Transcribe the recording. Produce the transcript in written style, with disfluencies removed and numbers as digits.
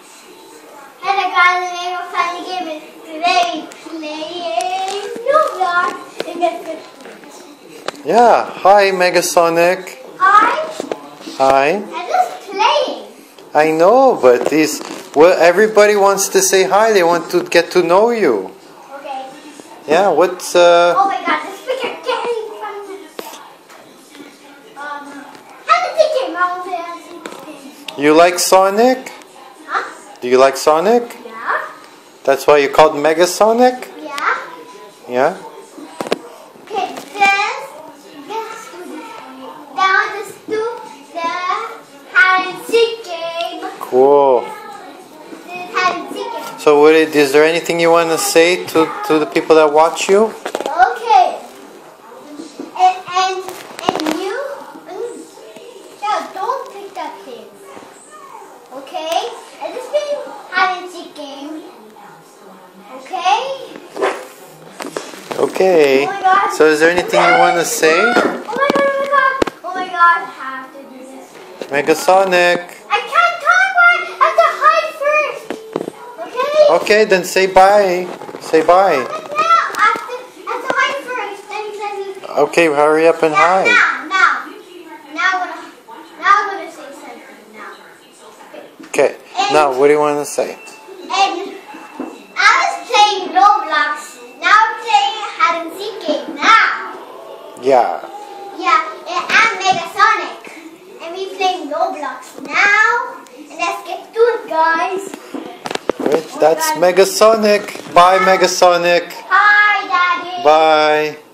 Hello guys, the name of Funny Game is today playing Roblox. Yeah, hi MegaSonic. Hi. Hi. I'm just playing. I know, but everybody wants to say hi. They want to get to know you. Okay. Yeah, what's Oh my god, the speaker getting from how the ticket mountain. You like Sonic? Huh? Do you like Sonic? Yeah. That's why you called MegaSonic? Yeah. Yeah? Okay, then down this to the hide and seek game. Cool. The hide and seek game. So is there anything you want to say to the people that watch you? Okay. And you don't pick that thing. Okay? And this being hide and seek game. Okay? Okay. Oh my god. So is there anything you want to say? Oh my god, oh my god. Oh my god, I have to do this. MegaSonic. I can't talk, but I have to hide first. Okay? Okay, then say bye. Say bye. No, I have to hide first. Then Okay, hurry up and hide. Now I'm gonna say something now. Okay, now what do you want to say? And I was playing Roblox. Now I'm playing hide and seek game now. Yeah. Yeah, and I'm MegaSonic. And we playing Roblox now. And let's get to it, guys. Right, that's MegaSonic. Bye, MegaSonic. Hi, Daddy. Bye.